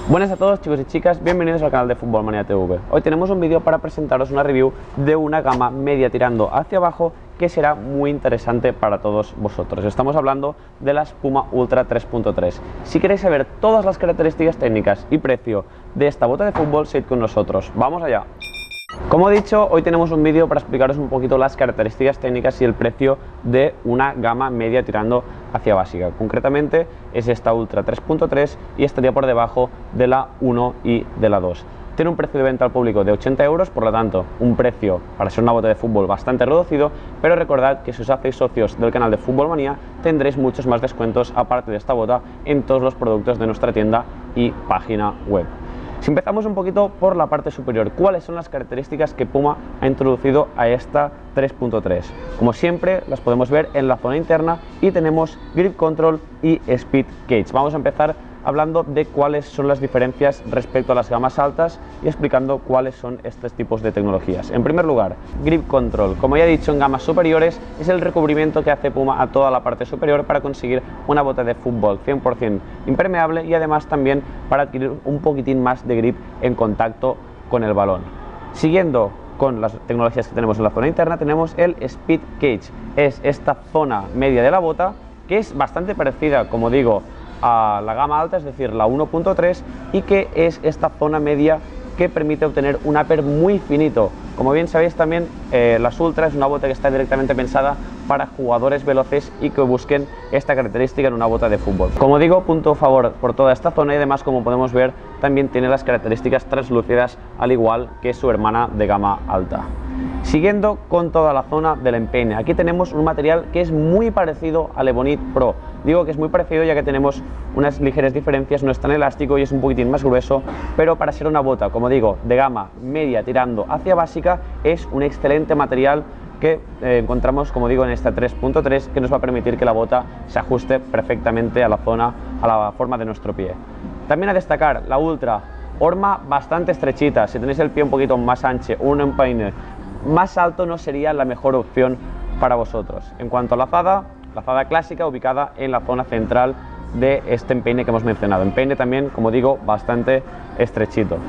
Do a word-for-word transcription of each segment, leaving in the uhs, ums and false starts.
Buenas a todos chicos y chicas, bienvenidos al canal de Fútbol Manía T V. Hoy tenemos un vídeo para presentaros una review de una gama media tirando hacia abajo que será muy interesante para todos vosotros. Estamos hablando de las Puma Ultra tres punto tres. Si queréis saber todas las características técnicas y precio de esta bota de fútbol, seguid con nosotros. ¡Vamos allá! Como he dicho, hoy tenemos un vídeo para explicaros un poquito las características técnicas y el precio de una gama media tirando hacia básica. Concretamente es esta Ultra tres punto tres y estaría por debajo de la uno y de la dos. Tiene un precio de venta al público de ochenta euros, por lo tanto un precio para ser una bota de fútbol bastante reducido, pero recordad que si os hacéis socios del canal de Fútbol Manía tendréis muchos más descuentos aparte de esta bota en todos los productos de nuestra tienda y página web. Si empezamos un poquito por la parte superior, ¿cuáles son las características que Puma ha introducido a esta tres punto tres? Como siempre, las podemos ver en la zona interna y tenemos Grip Control y Speed Gauge. Vamos a empezar hablando de cuáles son las diferencias respecto a las gamas altas y explicando cuáles son estos tipos de tecnologías. En primer lugar, Grip Control. Como ya he dicho, en gamas superiores es el recubrimiento que hace Puma a toda la parte superior para conseguir una bota de fútbol cien por cien impermeable y además también para adquirir un poquitín más de grip en contacto con el balón. Siguiendo con las tecnologías que tenemos en la zona interna, tenemos el Speed Gauge. Es esta zona media de la bota que es bastante parecida, como digo, a la gama alta, es decir, la uno punto tres, y que es esta zona media que permite obtener un upper muy finito. Como bien sabéis también, eh, las Ultra es una bota que está directamente pensada para jugadores veloces y que busquen esta característica en una bota de fútbol. Como digo, punto a favor por toda esta zona y además, como podemos ver, también tiene las características translúcidas al igual que su hermana de gama alta. Siguiendo con toda la zona del empeine, aquí tenemos un material que es muy parecido al Ebonit Pro. Digo que es muy parecido ya que tenemos unas ligeras diferencias, no es tan elástico y es un poquitín más grueso, pero para ser una bota, como digo, de gama media tirando hacia básica, es un excelente material que eh, encontramos, como digo, en esta tres punto tres, que nos va a permitir que la bota se ajuste perfectamente a la zona, a la forma de nuestro pie. También a destacar la Ultra, horma bastante estrechita. Si tenéis el pie un poquito más ancho, un empeine más alto no sería la mejor opción para vosotros. En cuanto a la lazada, lazada clásica ubicada en la zona central de este empeine que hemos mencionado. Empeine también, como digo, bastante estrechito.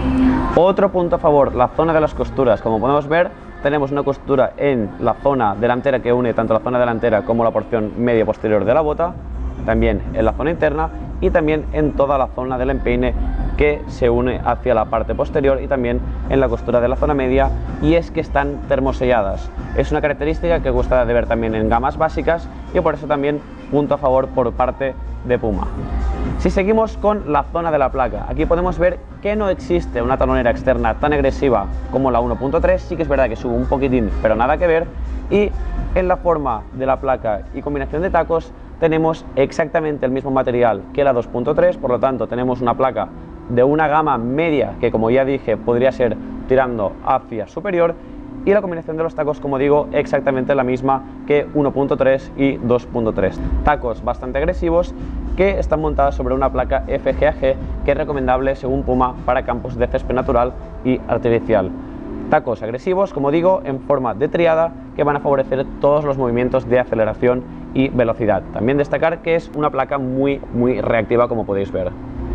Otro punto a favor, la zona de las costuras. Como podemos ver, tenemos una costura en la zona delantera que une tanto la zona delantera como la porción media posterior de la bota, también en la zona interna y también en toda la zona del empeine que se une hacia la parte posterior y también en la costura de la zona media, y es que están termoselladas. Es una característica que gusta de ver también en gamas básicas y por eso también punto a favor por parte de Puma. Si seguimos con la zona de la placa, aquí podemos ver que no existe una talonera externa tan agresiva como la uno punto tres, sí que es verdad que sube un poquitín, pero nada que ver, y en la forma de la placa y combinación de tacos tenemos exactamente el mismo material que la dos punto tres, por lo tanto tenemos una placa de una gama media que, como ya dije, podría ser tirando hacia superior, y la combinación de los tacos, como digo, exactamente la misma que uno punto tres y dos punto tres. Tacos bastante agresivos que están montados sobre una placa F G A G que es recomendable según Puma para campos de césped natural y artificial. Tacos agresivos, como digo, en forma de triada que van a favorecer todos los movimientos de aceleración y velocidad. También destacar que es una placa muy muy reactiva, como podéis ver.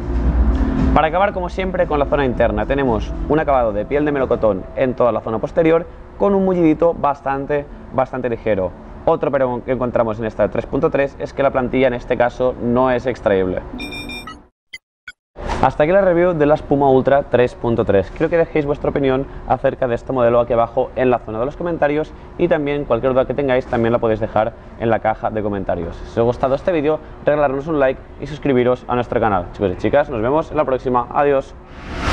Para acabar, como siempre, con la zona interna, tenemos un acabado de piel de melocotón en toda la zona posterior con un mullidito bastante, bastante ligero. Otro pero que encontramos en esta tres punto tres es que la plantilla en este caso no es extraíble. Hasta aquí la review de las Puma Ultra tres punto tres. Quiero que dejéis vuestra opinión acerca de este modelo aquí abajo en la zona de los comentarios, y también cualquier duda que tengáis también la podéis dejar en la caja de comentarios. Si os ha gustado este vídeo, regalarnos un like y suscribiros a nuestro canal. Chicos y chicas, nos vemos en la próxima. Adiós.